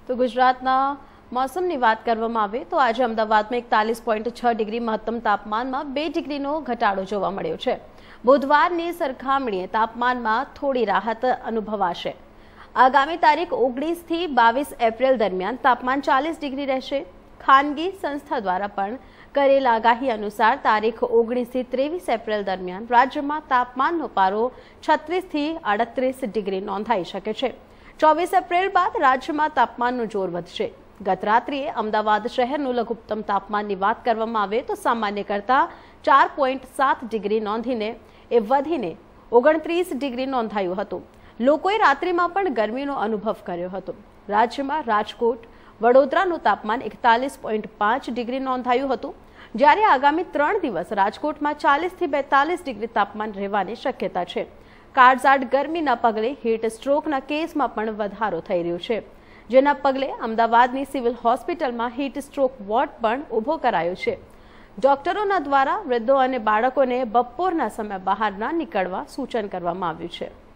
તો ગુજરાતના મોસમની વાત કરવામાં આવે તો આજે અમદાવાદમાં 41.6 ડિગ્રી મહત્તમ તાપમાનમાં 2 ડિગ્રીનો ઘટાડો જોવા મળ્યો છે। બુધવારની સરખામણીએ તાપમાનમાં થોડી રાહત અનુભવાશે। આગામી તારીખ 19 થી 22 એપ્રિલ દરમિયાન તાપમાન 40 ડિગ્રી રહેશે। ખાનગી સંસ્થા દ્વારા પણ કરેલ આગાહી અનુસાર તારીખ 19 થી 23 એપ્રિલ દરમિયાન રાજ્યમાં તાપમાનનો પારો 36 થી 38 ડિગ્રી નોંધાઈ શકે છે। 24 એપ્રિલ બાદ રાજ્યમાં તાપમાનનું જોર વધશે। ગત રાત્રિએ અમદાવાદ શહેરનું લઘુત્તમ તાપમાનની વાત કરવામાં આવે તો સામાન્ય કરતાં 4.7 ડિગ્રી નોંધીને એ વધીને 29 ડિગ્રી નોંધાયું હતું। લોકોએ રાત્રિમાં પણ ગરમીનો અનુભવ કર્યો હતો। રાજ્યમાં રાજકોટ, વડોદરાનું તાપમાન 41.5 ડિગ્રી નોંધાયું હતું, જ્યારે આગામી 3 દિવસ રાજકોટમાં 40 થી 42 ડિગ્રી તાપમાન રહેવાની શક્યતા છે। કાળઝાળ ગરમીના પગલે હીટ સ્ટ્રોકના કેસમાં પણ વધારો થઈ રહ્યો છે, જેના પગલે અમદાવાદની સિવિલ હોસ્પિટલમાં હીટ સ્ટ્રોક વોર્ડ પણ ઊભો કરાયો છે। ડોક્ટરોના દ્વારા વૃદ્ધો અને બાળકોને બપોરના સમય બહાર ન નીકળવા સૂચન કરવામાં આવ્યું છે।